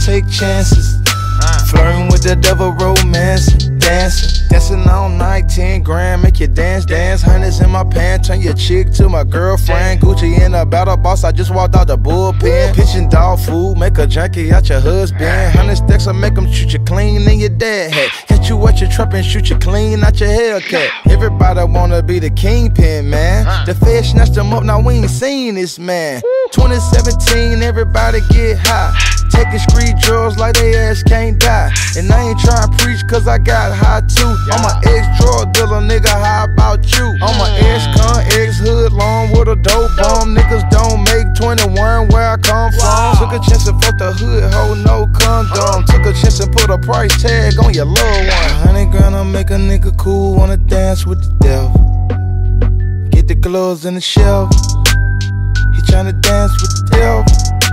take chances. Flirting with the devil, romancing, dancing all night, 10 grand, make you dance. Hundreds in my pants, turn your chick to my girlfriend. Gucci in a battle boss, I just walked out the bullpen. Pitching dog food, make a junkie out your husband. 100 stacks, I make them shoot you clean in your dad hat. Catch you at your trap and shoot you clean out your Hellcat. Everybody wanna be the kingpin, man. The Fed snatched them up, now we ain't seen this man. 2017, everybody get high. Taking street drugs like they ass can't die. And I ain't trying to preach cause I got high too. I'm an ex-drug dealer, nigga, how about you? I'm an ex-con, ex-hood, long with a dope bomb. Niggas don't make 21 where I come from. Took a chance and fuck the hood, hoe, no condom. Took a chance and put a price tag on your little one. 100 grand, I'll make a nigga cool, wanna dance with the devil. Get the gloves in the shelf. He tryna dance with the devil.